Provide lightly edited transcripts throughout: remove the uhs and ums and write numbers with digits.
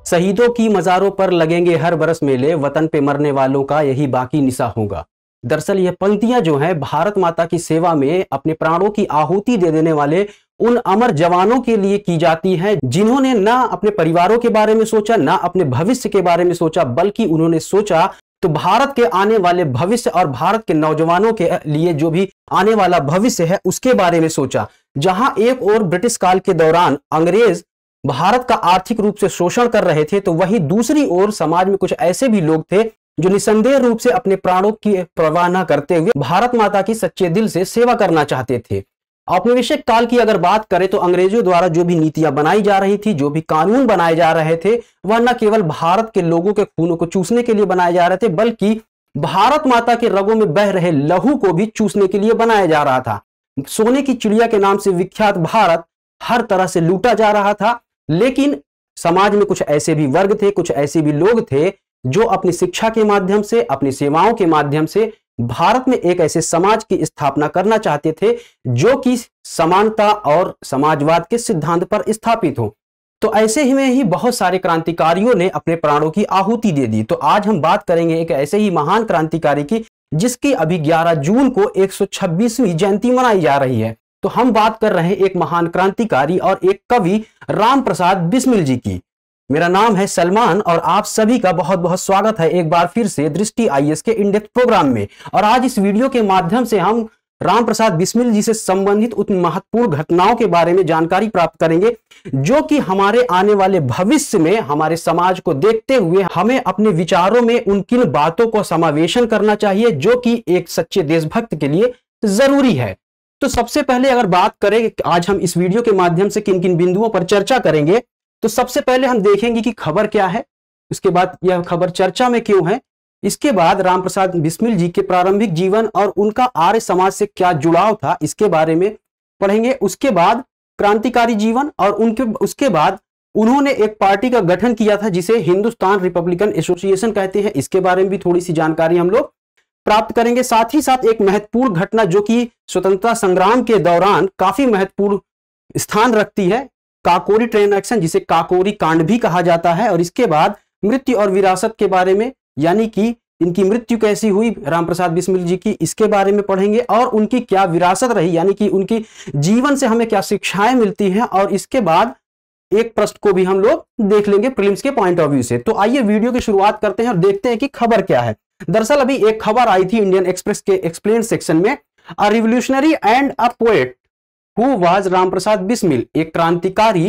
शहीदों की मज़ारों पर लगेंगे हर बरस मेले, वतन पे मरने वालों का यही बाकी निशा होगा। दरअसल ये पंक्तियां जो हैं भारत माता की सेवा में अपने प्राणों की आहुति दे देने वाले उन अमर जवानों के लिए की जाती हैं, जिन्होंने ना अपने परिवारों के बारे में सोचा, ना अपने भविष्य के बारे में सोचा, बल्कि उन्होंने सोचा तो भारत के आने वाले भविष्य और भारत के नौजवानों के लिए जो भी आने वाला भविष्य है उसके बारे में सोचा। जहां एक और ब्रिटिश काल के दौरान अंग्रेज भारत का आर्थिक रूप से शोषण कर रहे थे, तो वहीं दूसरी ओर समाज में कुछ ऐसे भी लोग थे जो निसंदेह रूप से अपने प्राणों की परवाह न करते हुए भारत माता की सच्चे दिल से सेवा करना चाहते थे। औपनिवेशिक काल की अगर बात करें तो अंग्रेजों द्वारा जो भी नीतियां बनाई जा रही थी, जो भी कानून बनाए जा रहे थे, वह न केवल भारत के लोगों के खूनों को चूसने के लिए बनाए जा रहे थे, बल्कि भारत माता के रगों में बह रहे लहू को भी चूसने के लिए बनाया जा रहा था। सोने की चिड़िया के नाम से विख्यात भारत हर तरह से लूटा जा रहा था। लेकिन समाज में कुछ ऐसे भी वर्ग थे, कुछ ऐसे भी लोग थे जो अपनी शिक्षा के माध्यम से, अपनी सेवाओं के माध्यम से भारत में एक ऐसे समाज की स्थापना करना चाहते थे जो कि समानता और समाजवाद के सिद्धांत पर स्थापित हो। तो ऐसे ही में ही बहुत सारे क्रांतिकारियों ने अपने प्राणों की आहुति दे दी। तो आज हम बात करेंगे एक ऐसे ही महान क्रांतिकारी की जिसकी अभी 11 जून को 126वीं जयंती मनाई जा रही है। तो हम बात कर रहे हैं एक महान क्रांतिकारी और एक कवि राम प्रसाद बिस्मिल जी की। मेरा नाम है सलमान और आप सभी का बहुत बहुत स्वागत है एक बार फिर से दृष्टि आईएएस के इन डेप्थ प्रोग्राम में। और आज इस वीडियो के माध्यम से हम राम प्रसाद बिस्मिल जी से संबंधित उन महत्वपूर्ण घटनाओं के बारे में जानकारी प्राप्त करेंगे जो कि हमारे आने वाले भविष्य में हमारे समाज को देखते हुए हमें अपने विचारों में उन किन बातों को समावेशन करना चाहिए जो कि एक सच्चे देशभक्त के लिए जरूरी है। तो सबसे पहले अगर बात करें आज हम इस वीडियो के माध्यम से किन किन बिंदुओं पर चर्चा करेंगे, तो सबसे पहले हम देखेंगे कि खबर क्या है, उसके बाद यह खबर चर्चा में क्यों है, इसके बाद राम प्रसाद बिस्मिल जी के प्रारंभिक जीवन और उनका आर्य समाज से क्या जुड़ाव था इसके बारे में पढ़ेंगे। उसके बाद क्रांतिकारी जीवन और उसके बाद उन्होंने एक पार्टी का गठन किया था जिसे हिंदुस्तान रिपब्लिकन एसोसिएशन कहते हैं, इसके बारे में भी थोड़ी सी जानकारी हम लोग प्राप्त करेंगे। साथ ही साथ एक महत्वपूर्ण घटना जो कि स्वतंत्रता संग्राम के दौरान काफी महत्वपूर्ण स्थान रखती है, काकोरी ट्रेन एक्शन जिसे काकोरी कांड भी कहा जाता है। और इसके बाद मृत्यु और विरासत के बारे में, यानी कि इनकी मृत्यु कैसी हुई राम प्रसाद बिस्मिल जी की, इसके बारे में पढ़ेंगे और उनकी क्या विरासत रही, यानी कि उनकी जीवन से हमें क्या शिक्षाएं मिलती हैं। और इसके बाद एक प्रश्न को भी हम लोग देख लेंगे प्रीलिम्स के पॉइंट ऑफ व्यू से। तो आइए वीडियो की शुरुआत करते हैं और देखते हैं कि खबर क्या है। दरअसल अभी एक खबर आई थी इंडियन एक्सप्रेस के एक्सप्लेन सेक्शन में, a revolutionary and a poet who was Ram Prasad Bismil, एक क्रांतिकारी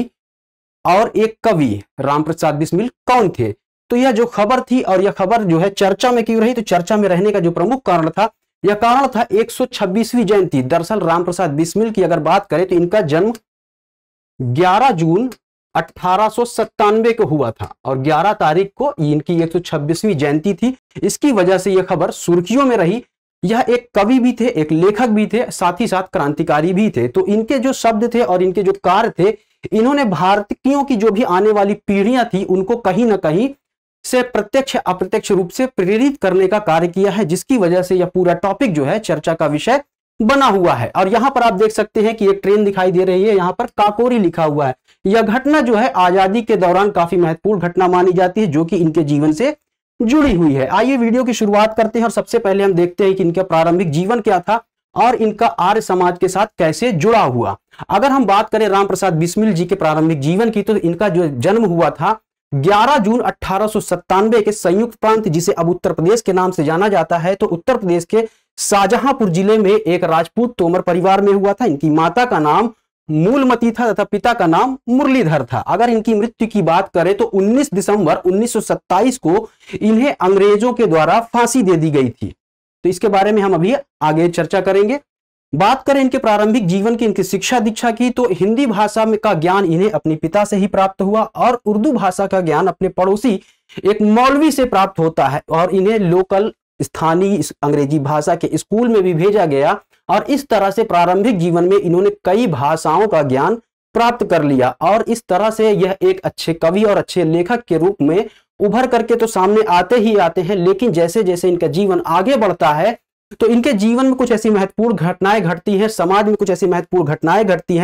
और एक कवि राम प्रसाद बिस्मिल कौन थे। तो यह जो खबर थी और यह खबर जो है चर्चा में क्यों रही, तो चर्चा में रहने का जो प्रमुख कारण था, यह कारण था 126वीं जयंती। दरअसल राम प्रसाद बिस्मिल की अगर बात करें तो इनका जन्म 11 जून 1897 को हुआ था और 11 तारीख को इनकी 126वीं जयंती थी। इसकी वजह से यह खबर सुर्खियों में रही। यह एक कवि भी थे, एक लेखक भी थे, साथ ही साथ क्रांतिकारी भी थे। तो इनके जो शब्द थे और इनके जो कार्य थे, इन्होंने भारतीयों की जो भी आने वाली पीढ़ियां थी उनको कहीं ना कहीं से प्रत्यक्ष अप्रत्यक्ष रूप से प्रेरित करने का कार्य किया है, जिसकी वजह से यह पूरा टॉपिक जो है चर्चा का विषय बना हुआ है। और यहां पर आप देख सकते हैं कि एक ट्रेन दिखाई दे रही है, यहां पर काकोरी लिखा हुआ है। यह घटना जो है आजादी के दौरान काफी महत्वपूर्ण घटना मानी जाती है जो कि इनके जीवन से जुड़ी हुई है। आइए वीडियो की शुरुआत करते हैं और सबसे पहले हम देखते हैं कि इनका प्रारंभिक जीवन क्या था और इनका आर्य समाज के साथ कैसे जुड़ा हुआ। अगर हम बात करें राम प्रसाद बिस्मिल जी के प्रारंभिक जीवन की, तो इनका जो जन्म हुआ था 11 जून 1897 के संयुक्त प्रांत जिसे अब उत्तर प्रदेश के नाम से जाना जाता है, तो उत्तर प्रदेश के शाहजहांपुर जिले में एक राजपूत तोमर परिवार में हुआ था। इनकी माता का नाम मूलमती था तथा पिता का नाम मुरलीधर था। अगर इनकी मृत्यु की बात करें तो 19 दिसंबर 1927 को इन्हें अंग्रेजों के द्वारा फांसी दे दी गई थी। तो इसके बारे में हम अभी आगे चर्चा करेंगे। बात करें इनके प्रारंभिक जीवन की, इनकी शिक्षा दीक्षा की, तो हिंदी भाषा में का ज्ञान इन्हें अपने पिता से ही प्राप्त हुआ और उर्दू भाषा का ज्ञान अपने पड़ोसी एक मौलवी से प्राप्त होता है। और इन्हें लोकल स्थानीय अंग्रेजी भाषा के स्कूल में भी भेजा गया और इस तरह से प्रारंभिक जीवन में इन्होंने कई भाषाओं का ज्ञान प्राप्त कर लिया और इस तरह से यह एक अच्छे कवि और अच्छे लेखक के रूप में उभर करके तो सामने आते ही आते हैं। लेकिन जैसे जैसे इनका जीवन आगे बढ़ता है तो इनके जीवन में कुछ ऐसी महत्वपूर्ण घटनाएं घटती हैं, समाज में कुछ ऐसी महत्वपूर्ण घटनाएं घटती हैं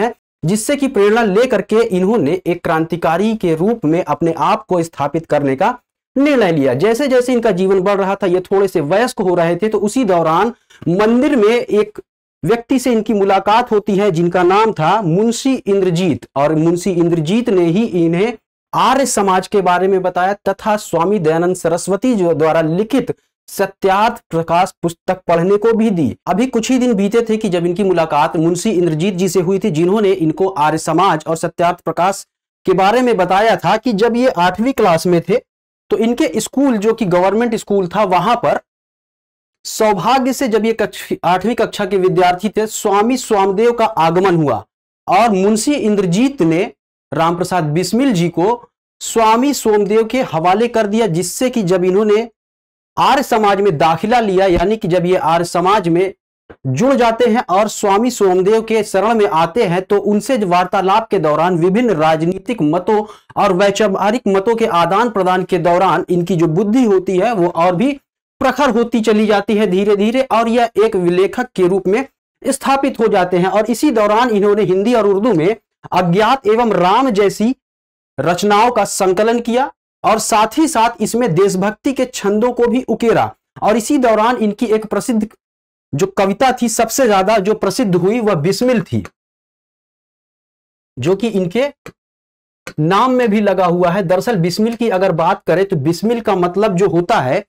जिससे कि प्रेरणा लेकर के इन्होंने एक क्रांतिकारी के रूप में अपने आप को स्थापित करने का निर्णय लिया। जैसे जैसे इनका जीवन बढ़ रहा था, ये थोड़े से वयस्क हो रहे थे, तो उसी दौरान मंदिर में एक व्यक्ति से इनकी मुलाकात होती है जिनका नाम था मुंशी इंद्रजीत, और मुंशी इंद्रजीत ने ही इन्हें आर्य समाज के बारे में बताया तथा स्वामी दयानंद सरस्वती जो द्वारा लिखित सत्यार्थ प्रकाश पुस्तक पढ़ने को भी दी। अभी कुछ ही दिन बीते थे कि जब इनकी मुलाकात मुंशी इंद्रजीत जी से हुई थी, जिन्होंने इनको आर्य समाज और सत्यार्थ प्रकाश के बारे में बताया था कि जब ये 8वीं क्लास में थे तो इनके स्कूल, जो कि गवर्नमेंट स्कूल था, वहां पर सौभाग्य से जब ये 8वीं कक्षा के विद्यार्थी थे, स्वामी स्वामदेव का आगमन हुआ और मुंशी इंद्रजीत ने रामप्रसाद बिस्मिल जी को स्वामी सोमदेव के हवाले कर दिया, जिससे कि जब इन्होंने आर्य समाज में दाखिला लिया, यानी कि जब ये आर्य समाज में जुड़ जाते हैं और स्वामी सोमदेव के शरण में आते हैं, तो उनसे वार्तालाप के दौरान विभिन्न राजनीतिक मतों और वैचारिक मतों के आदान प्रदान के दौरान इनकी जो बुद्धि होती है वो और भी प्रखर होती चली जाती है धीरे धीरे, और यह एक लेखक के रूप में स्थापित हो जाते हैं। और इसी दौरान इन्होंने हिंदी और उर्दू में अज्ञात एवं राम जैसी रचनाओं का संकलन किया और साथ ही साथ इसमें देशभक्ति के छंदों को भी उकेरा। और इसी दौरान इनकी एक प्रसिद्ध जो कविता थी, सबसे ज्यादा जो प्रसिद्ध हुई, वह बिस्मिल थी, जो कि इनके नाम में भी लगा हुआ है। दरअसल बिस्मिल की अगर बात करें तो बिस्मिल का मतलब जो होता है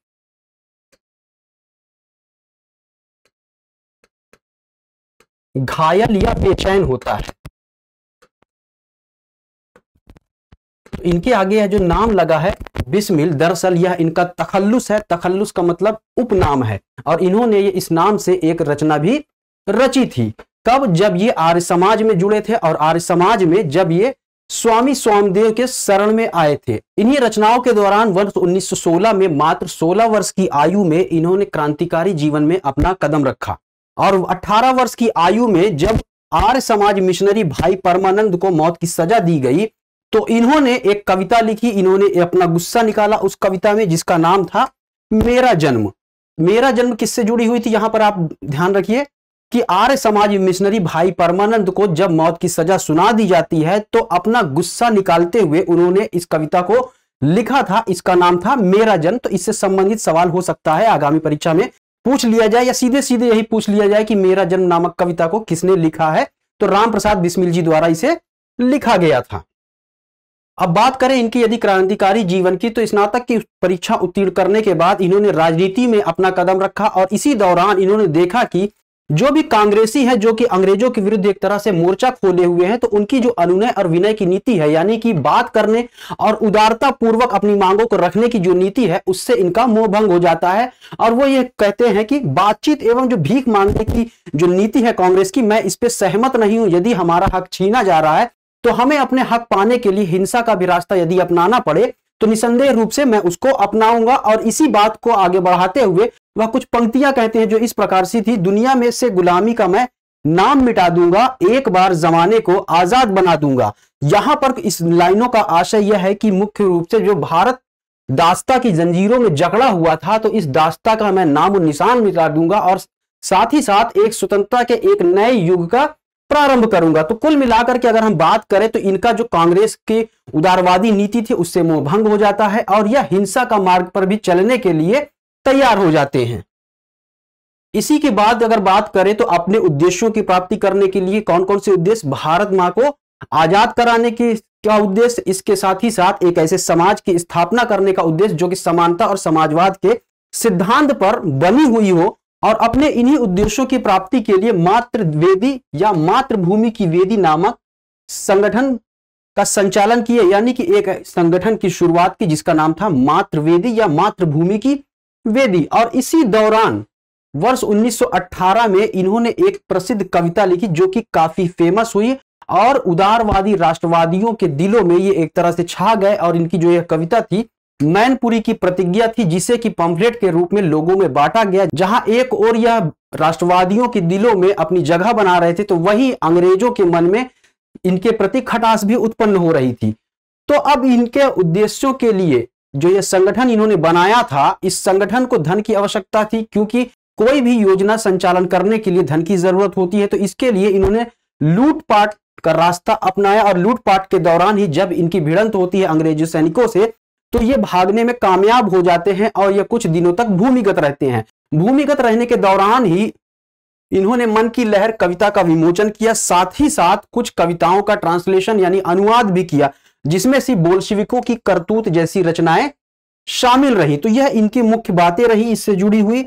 घायल या बेचैन होता है। तो इनके आगे यह जो नाम लगा है बिस्मिल, दरअसल यह इनका तखल्लुस है। तखल्लुस का मतलब उपनाम है, और इन्होंने ये इस नाम से एक रचना भी रची थी। कब? जब ये आर्य समाज में जुड़े थे और आर्य समाज में जब ये स्वामी स्वामदेव के शरण में आए थे। इन्हीं रचनाओं के दौरान वर्ष 1916 में मात्र 16 वर्ष की आयु में इन्होंने क्रांतिकारी जीवन में अपना कदम रखा, और 18 वर्ष की आयु में जब आर्य समाज मिशनरी भाई परमानंद को मौत की सजा दी गई, तो इन्होंने एक कविता लिखी, इन्होंने अपना गुस्सा निकाला उस कविता में, जिसका नाम था मेरा जन्म। मेरा जन्म किससे जुड़ी हुई थी, यहां पर आप ध्यान रखिए कि आर्य समाज मिशनरी भाई परमानंद को जब मौत की सजा सुना दी जाती है, तो अपना गुस्सा निकालते हुए उन्होंने इस कविता को लिखा था। इसका नाम था मेरा जन्म। तो इससे संबंधित सवाल हो सकता है आगामी परीक्षा में पूछ लिया जाए, या सीधे सीधे यही पूछ लिया जाए कि मेरा जन्म नामक कविता को किसने लिखा है, तो रामप्रसाद बिस्मिल जी द्वारा इसे लिखा गया था। अब बात करें इनकी यदि क्रांतिकारी जीवन की, तो स्नातक की परीक्षा उत्तीर्ण करने के बाद इन्होंने राजनीति में अपना कदम रखा, और इसी दौरान इन्होंने देखा कि जो भी कांग्रेसी है, जो कि अंग्रेजों के विरुद्ध एक तरह से मोर्चा खोले हुए हैं, तो उनकी जो अनुनय और विनय की नीति है, यानी कि बात करने और उदारता पूर्वक अपनी मांगों को रखने की जो नीति है, उससे इनका मोह भंग हो जाता है। और वो ये कहते हैं कि बातचीत एवं जो भीख मांगने की जो नीति है कांग्रेस की, मैं इस पर सहमत नहीं हूं। यदि हमारा हक छीना जा रहा है तो हमें अपने हक पाने के लिए हिंसा का भी रास्ता यदि अपनाना पड़े तो निसंदेह रूप से मैं उसको अपनाऊंगा। और इसी बात को आगे बढ़ाते हुए वह कुछ पंक्तियां कहते हैं जो इस प्रकार से थी, दुनिया में से गुलामी का मैं नाम मिटा दूंगा, एक बार जमाने को आजाद बना दूंगा। यहां पर इस लाइनों का आशय यह है कि मुख्य रूप से जो भारत दास्ता की जंजीरों में जकड़ा हुआ था, तो इस दास्ता का मैं नाम और निशान मिटा दूंगा, और साथ ही साथ एक स्वतंत्रता के एक नए युग का प्रारंभ करूंगा। तो कुल मिलाकर के अगर हम बात करें तो इनका जो कांग्रेस की उदारवादी नीति थी उससे मोह भंग हो जाता है, और यह हिंसा का मार्ग पर भी चलने के लिए तैयार हो जाते हैं। इसी के बाद अगर बात करें तो अपने उद्देश्यों की प्राप्ति करने के लिए कौन कौन से उद्देश्य, भारत मां को आजाद कराने की क्या उद्देश्य, इसके साथ ही साथ एक ऐसे समाज की स्थापना करने का उद्देश्य जो कि समानता और समाजवाद के सिद्धांत पर बनी हुई हो, और अपने इन्हीं उद्देश्यों की प्राप्ति के लिए मातृवेदी या मातृभूमि की वेदी नामक संगठन का संचालन किए, यानी कि एक संगठन की शुरुआत की जिसका नाम था मातृवेदी या मातृभूमि की वेदी। और इसी दौरान वर्ष 1918 में इन्होंने एक प्रसिद्ध कविता लिखी जो कि काफी फेमस हुई, और उदारवादी राष्ट्रवादियों के दिलों में ये एक तरह से छा गए। और इनकी जो यह कविता थी मैनपुरी की प्रतिज्ञा थी, जिसे कि पंफलेट के रूप में लोगों में बांटा गया। जहां एक और यह राष्ट्रवादियों के दिलों में अपनी जगह बना रहे थे, तो वहीं अंग्रेजों के मन में इनके प्रति खटास भी उत्पन्न हो रही थी। तो अब इनके उद्देश्यों के लिए जो यह संगठन इन्होंने बनाया था, इस संगठन को धन की आवश्यकता थी, क्योंकि कोई भी योजना संचालन करने के लिए धन की जरूरत होती है। तो इसके लिए इन्होंने लूटपाट का रास्ता अपनाया और लूटपाट के दौरान ही जब इनकी भिड़ंत होती है अंग्रेजी सैनिकों से, तो ये भागने में कामयाब हो जाते हैं और ये कुछ दिनों तक भूमिगत रहते हैं। भूमिगत रहने के दौरान ही इन्होंने मन की लहर कविता का विमोचन किया, साथ ही साथ कुछ कविताओं का ट्रांसलेशन यानी अनुवाद भी किया, जिसमें से बोल्शेविकों की करतूत जैसी रचनाएं शामिल रही। तो यह इनकी मुख्य बातें रही इससे जुड़ी हुई।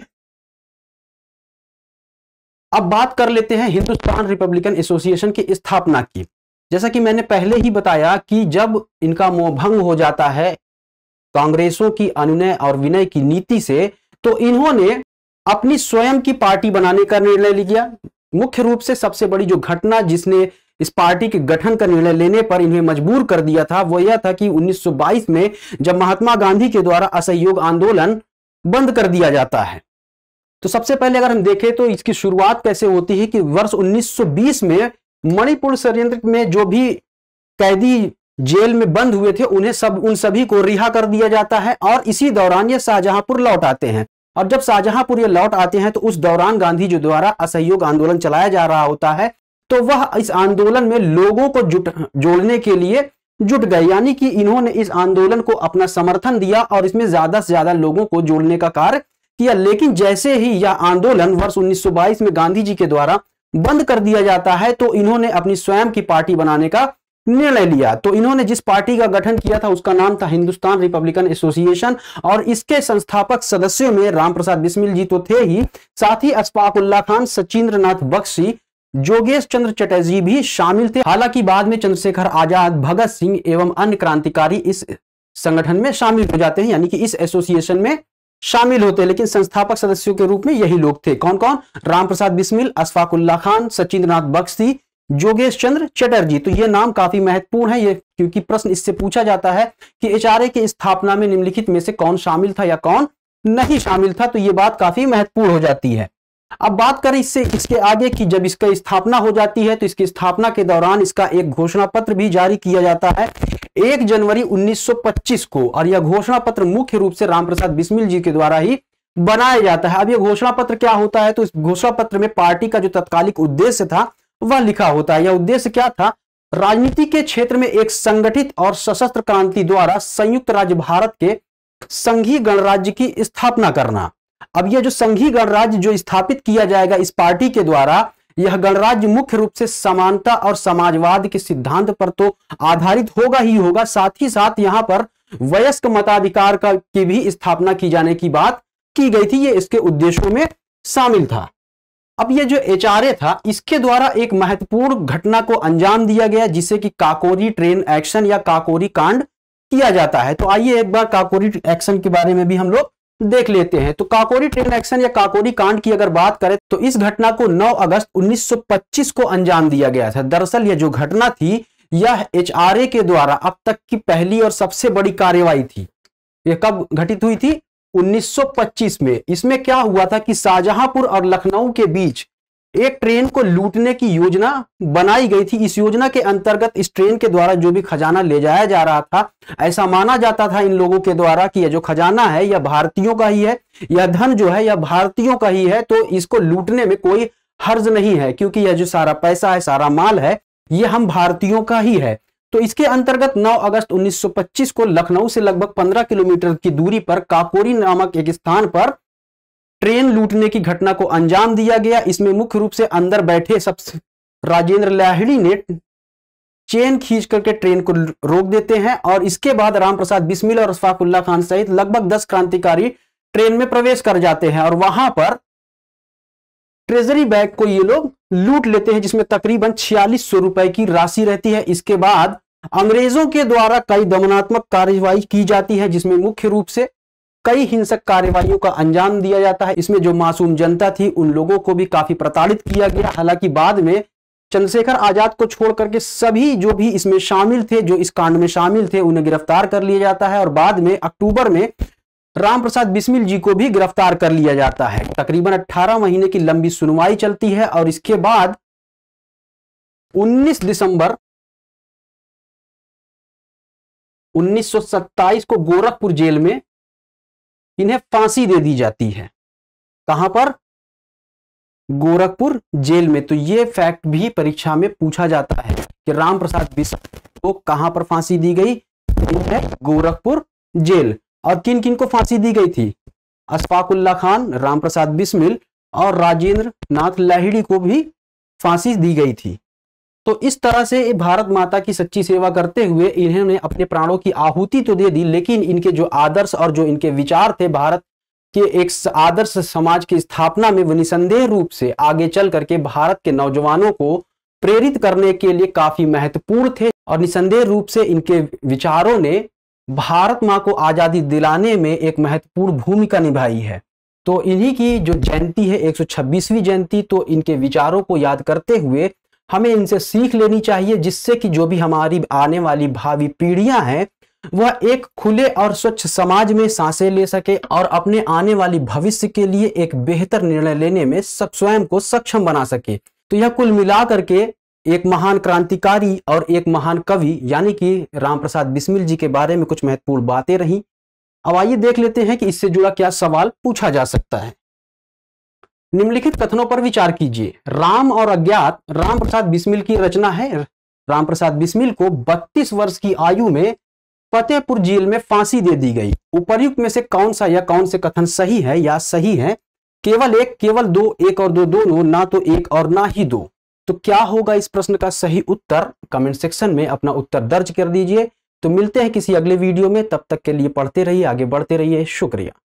अब बात कर लेते हैं हिंदुस्तान रिपब्लिकन एसोसिएशन की स्थापना की। जैसा कि मैंने पहले ही बताया कि जब इनका मोहभंग हो जाता है कांग्रेसों की अनुनय और विनय की नीति से, तो इन्होंने अपनी स्वयं की पार्टी बनाने का निर्णय लिया। मुख्य रूप से सबसे बड़ी जो घटना जिसने इस पार्टी के गठन का निर्णय लेने पर इन्हें मजबूर कर दिया था, वो यह था कि 1922 में जब महात्मा गांधी के द्वारा असहयोग आंदोलन बंद कर दिया जाता है। तो सबसे पहले अगर हम देखें तो इसकी शुरुआत कैसे होती है कि वर्ष 1920 में मणिपुर षड्यंत्र में जो भी कैदी जेल में बंद हुए थे उन सभी को रिहा कर दिया जाता है और इसी दौरान ये शाहजहांपुर लौट आते हैं। और जब शाहजहांपुर ये लौट आते हैं तो उस दौरान गांधी जी द्वारा असहयोग आंदोलन चलाया जा रहा होता है, तो वह इस आंदोलन में लोगों को जोड़ने के लिए जुट गए, यानी कि इन्होंने इस आंदोलन को अपना समर्थन दिया और इसमें ज्यादा से ज्यादा लोगों को जोड़ने का कार्य किया। लेकिन जैसे ही यह आंदोलन वर्ष 1922 में गांधी जी के द्वारा बंद कर दिया जाता है, तो इन्होंने अपनी स्वयं की पार्टी बनाने का निर्णय लिया। तो इन्होंने जिस पार्टी का गठन किया था उसका नाम था हिंदुस्तान रिपब्लिकन एसोसिएशन और इसके संस्थापक सदस्यों में रामप्रसाद बिस्मिल जी तो थे ही, साथ ही अशफाक उल्लाह खान, सचिंद्र नाथ बख्शी, जोगेश चंद्र चटर्जी भी शामिल थे। हालांकि बाद में चंद्रशेखर आजाद, भगत सिंह एवं अन्य क्रांतिकारी इस संगठन में शामिल हो जाते हैं, यानी कि इस एसोसिएशन में शामिल होते हैं। लेकिन संस्थापक सदस्यों के रूप में यही लोग थे। कौन कौन? रामप्रसाद बिस्मिल, अशफाक उल्लाह खान, सचिंद्र नाथ बख्शी, जोगेश चंद्र चटर्जी। तो ये नाम काफी महत्वपूर्ण है, ये क्योंकि प्रश्न इससे पूछा जाता है कि एचआरए की स्थापना में निम्नलिखित में से कौन शामिल था या कौन नहीं शामिल था। तो ये बात काफी महत्वपूर्ण हो जाती है। अब बात करें इसके आगे की जब इसकी स्थापना हो जाती है तो इसकी स्थापना के दौरान इसका एक घोषणा पत्र भी जारी किया जाता है 1 जनवरी 1925 को, और यह घोषणा पत्र मुख्य रूप से रामप्रसाद बिस्मिल जी के द्वारा ही बनाया जाता है। अब यह घोषणा पत्र क्या होता है? तो इस घोषणा पत्र में पार्टी का जो तत्कालिक उद्देश्य था वह लिखा होता है। यह उद्देश्य क्या था? राजनीति के क्षेत्र में एक संगठित और सशस्त्र क्रांति द्वारा संयुक्त राज्य भारत के संघीय गणराज्य की स्थापना करना। अब यह जो संघीय गणराज्य जो स्थापित किया जाएगा इस पार्टी के द्वारा, यह गणराज्य मुख्य रूप से समानता और समाजवाद के सिद्धांत पर तो आधारित होगा ही होगा, साथ ही साथ यहां पर वयस्क मताधिकार की भी स्थापना की जाने की बात की गई थी। ये इसके उद्देश्यों में शामिल था। अब ये जो एचआरए था इसके द्वारा एक महत्वपूर्ण घटना को अंजाम दिया गया, जिसे कि काकोरी ट्रेन एक्शन या काकोरी कांड किया जाता है। तो आइए एक बार काकोरी एक्शन के बारे में भी हम लोग देख लेते हैं। तो काकोरी ट्रेन एक्शन या काकोरी कांड की अगर बात करें तो इस घटना को 9 अगस्त 1925 को अंजाम दिया गया था। दरअसल यह जो घटना थी यह एचआरए के द्वारा अब तक की पहली और सबसे बड़ी कार्रवाई थी। यह कब घटित हुई थी? 1925 में। इसमें क्या हुआ था कि शाहजहांपुर और लखनऊ के बीच एक ट्रेन को लूटने की योजना बनाई गई थी। इस योजना के अंतर्गत इस ट्रेन के द्वारा जो भी खजाना ले जाया जा रहा था, ऐसा माना जाता था इन लोगों के द्वारा कि यह जो खजाना है यह भारतीयों का ही है, यह धन जो है यह भारतीयों का ही है, तो इसको लूटने में कोई हर्ज नहीं है, क्योंकि यह जो सारा पैसा है, सारा माल है, यह हम भारतीयों का ही है। तो इसके अंतर्गत 9 अगस्त 1925 को लखनऊ से लगभग 15 किलोमीटर की दूरी पर काकोरी नामक एक स्थान पर ट्रेन लूटने की घटना को अंजाम दिया गया। इसमें मुख्य रूप से अंदर बैठे सबसे राजेंद्र लाहिड़ी ने चेन खींच करके ट्रेन को रोक देते हैं और इसके बाद रामप्रसाद बिस्मिल और अशफाक उल्लाह खान सहित लगभग 10 क्रांतिकारी ट्रेन में प्रवेश कर जाते हैं और वहां पर ट्रेजरी बैग को ये लोग लूट लेते हैं, जिसमें तकरीबन 4600 रुपए की राशि रहती है। इसके बाद अंग्रेजों के द्वारा कई दमनात्मक कार्रवाई की जाती है, जिसमें मुख्य रूप से कई हिंसक कार्रवाइयों का अंजाम दिया जाता है। इसमें जो मासूम जनता थी उन लोगों को भी काफी प्रताड़ित किया गया। हालांकि बाद में चंद्रशेखर आजाद को छोड़ करके सभी जो भी इसमें शामिल थे, जो इस कांड में शामिल थे, उन्हें गिरफ्तार कर लिया जाता है और बाद में अक्टूबर में रामप्रसाद बिस्मिल जी को भी गिरफ्तार कर लिया जाता है। तकरीबन 18 महीने की लंबी सुनवाई चलती है और इसके बाद 19 दिसंबर 1927 को गोरखपुर जेल में इन्हें फांसी दे दी जाती है। कहां पर? गोरखपुर जेल में। तो ये फैक्ट भी परीक्षा में पूछा जाता है कि राम प्रसाद बिस्मिल को कहां पर फांसी दी गई? गोरखपुर जेल। और किन किन को फांसी दी गई थी? अशफाकुल्ला खान, राम प्रसाद बिस्मिल और राजेंद्र नाथ लाहिड़ी को भी फांसी दी गई थी। तो इस तरह से भारत माता की सच्ची सेवा करते हुए इन्होंने अपने प्राणों की आहुति तो दे दी, लेकिन इनके जो आदर्श और जो इनके विचार थे भारत के एक आदर्श समाज की स्थापना में, वो निसंदेह रूप से आगे चल करके भारत के नौजवानों को प्रेरित करने के लिए काफी महत्वपूर्ण थे। और निसंदेह रूप से इनके विचारों ने भारत मां को आजादी दिलाने में एक महत्वपूर्ण भूमिका निभाई है। तो इन्हीं की जो जयंती है 126वीं जयंती, तो इनके विचारों को याद करते हुए हमें इनसे सीख लेनी चाहिए, जिससे कि जो भी हमारी आने वाली भावी पीढ़ियां हैं वह एक खुले और स्वच्छ समाज में सांसें ले सके और अपने आने वाली भविष्य के लिए एक बेहतर निर्णय लेने में स्वयं को सक्षम बना सके। तो यह कुल मिलाकर के एक महान क्रांतिकारी और एक महान कवि यानी कि राम प्रसाद बिस्मिल जी के बारे में कुछ महत्वपूर्ण बातें रही। अब आइए देख लेते हैं कि इससे जुड़ा क्या सवाल पूछा जा सकता है। निम्नलिखित कथनों पर विचार कीजिए। राम और अज्ञात राम प्रसाद बिस्मिल की रचना है। राम प्रसाद बिस्मिल को 32 वर्ष की आयु में फतेहपुर जेल में फांसी दे दी गई। उपर्युक्त में से कौन सा या कौन से कथन सही है या सही है? केवल एक, केवल दो, एक और दो दोनों, ना तो एक और ना ही दो। तो क्या होगा इस प्रश्न का सही उत्तर? कमेंट सेक्शन में अपना उत्तर दर्ज कर दीजिए। तो मिलते हैं किसी अगले वीडियो में, तब तक के लिए पढ़ते रहिए, आगे बढ़ते रहिए। शुक्रिया।